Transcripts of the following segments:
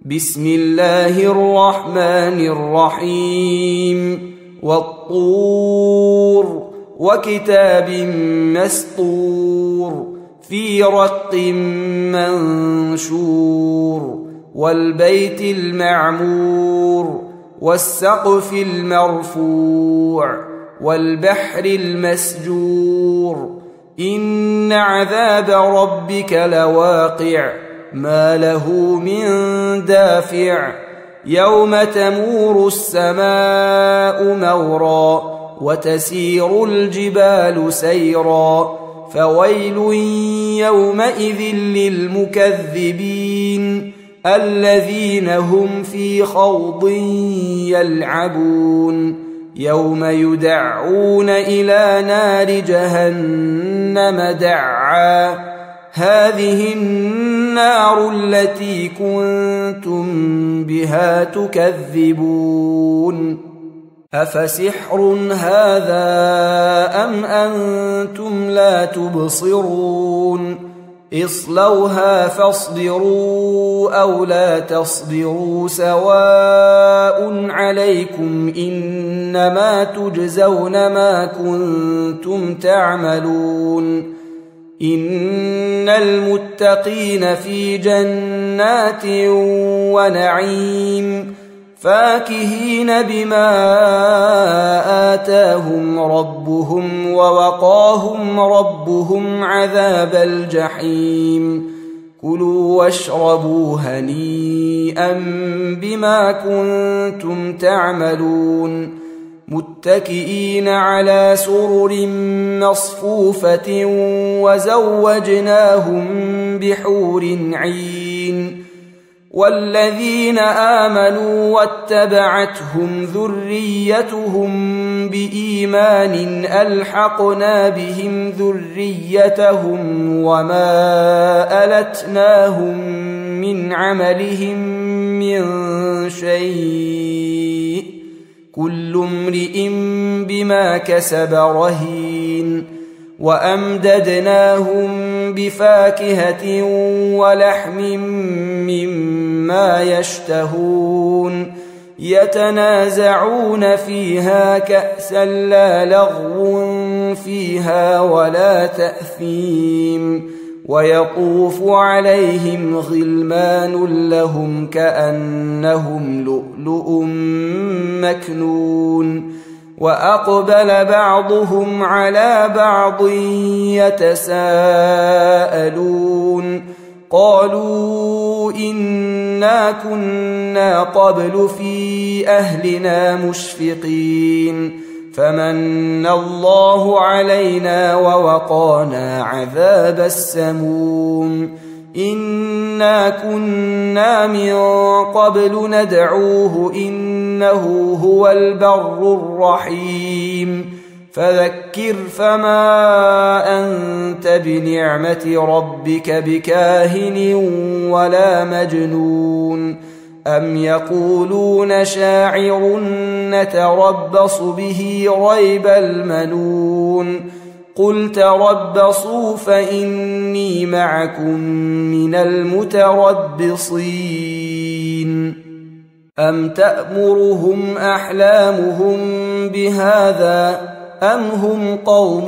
بسم الله الرحمن الرحيم والطور وكتاب مسطور في رق منشور والبيت المعمور والسقف المرفوع والبحر المسجور إن عذاب ربك لواقع ما له من دافع يوم تمور السماء مورا وتسير الجبال سيرا فويل يومئذ للمكذبين الذين هم في خوض يلعبون يوم يدعون إلى نار جهنم دعا هذه النار التي كنتم بها تكذبون أفسحر هذا أم أنتم لا تبصرون اصلوها فاصبروا أو لا تصبروا سواء عليكم إنما تجزون ما كنتم تعملون إن المتقين في جنات ونعيم فاكهين بما آتاهم ربهم ووقاهم ربهم عذاب الجحيم كلوا واشربوا هنيئا بما كنتم تعملون متكئين على سرر مصفوفة وزوجناهم بحور عين والذين آمنوا واتبعتهم ذريتهم بإيمان ألحقنا بهم ذريتهم وما ألتناهم من عملهم من شيء كل امرئ بما كسب رهين وأمددناهم بفاكهة ولحم مما يشتهون يتنازعون فيها كأسا لا لغو فيها ولا تأثيم ويطوف عليهم غلمان لهم كأنهم لؤلؤ مكنون وأقبل بعضهم على بعض يتساءلون قالوا إنا كنا قبل في أهلنا مشفقين فمن الله علينا ووقانا عذاب السموم إنا كنا من قبل ندعوه إنه هو البر الرحيم فذكر فما أنت بنعمة ربك بكاهن ولا مجنون أم يقولون شاعر نتربص به ريب المنون قل تربصوا فإني معكم من المتربصين أم تأمرهم أحلامهم بهذا أم هم قوم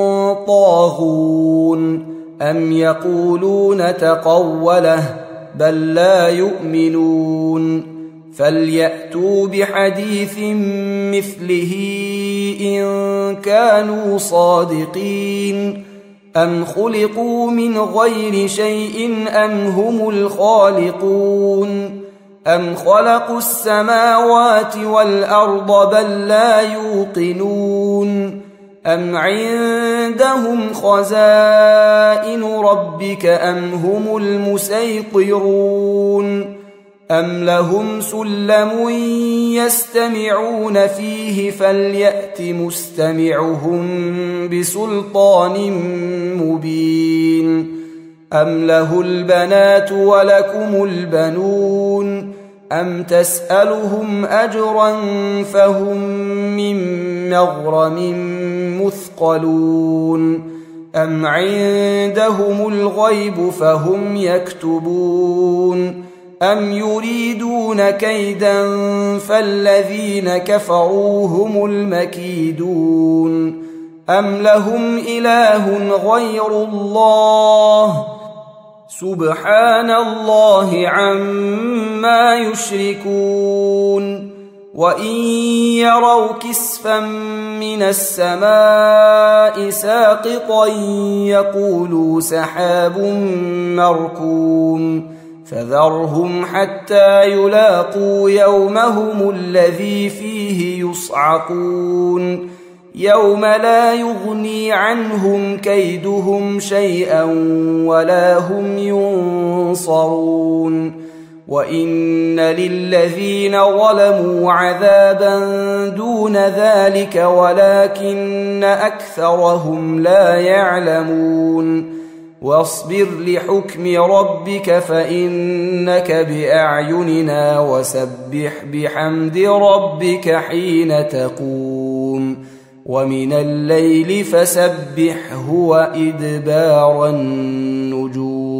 طاغون أم يقولون تقوله بل لا يؤمنون فليأتوا بحديث مثله إن كانوا صادقين أم خلقوا من غير شيء أم هم الخالقون أم خلقوا السماوات والأرض بل لا يوقنون أم عندهم خزائن ربك أم هم المسيطرون أم لهم سلم يستمعون فيه فليأت مستمعهم بسلطان مبين أم له البنات ولكم البنون أم تسألهم أجرا فهم من مغرم مثقلون أم عندهم الغيب فهم يكتبون أم يريدون كيدا فالذين كفروا هم المكيدون أم لهم إله غير الله سبحان الله عما يشركون وإن يروا كسفا من السماء ساقطا يقولوا سحاب مركوم فذرهم حتى يلاقوا يومهم الذي فيه يصعقون يوم لا يغني عنهم كيدهم شيئا ولا هم ينصرون وإن للذين ظلموا عذابا دون ذلك ولكن أكثرهم لا يعلمون واصبر لحكم ربك فإنك بأعيننا وسبح بحمد ربك حين تقوم ومن الليل فسبحه وإدبار النجوم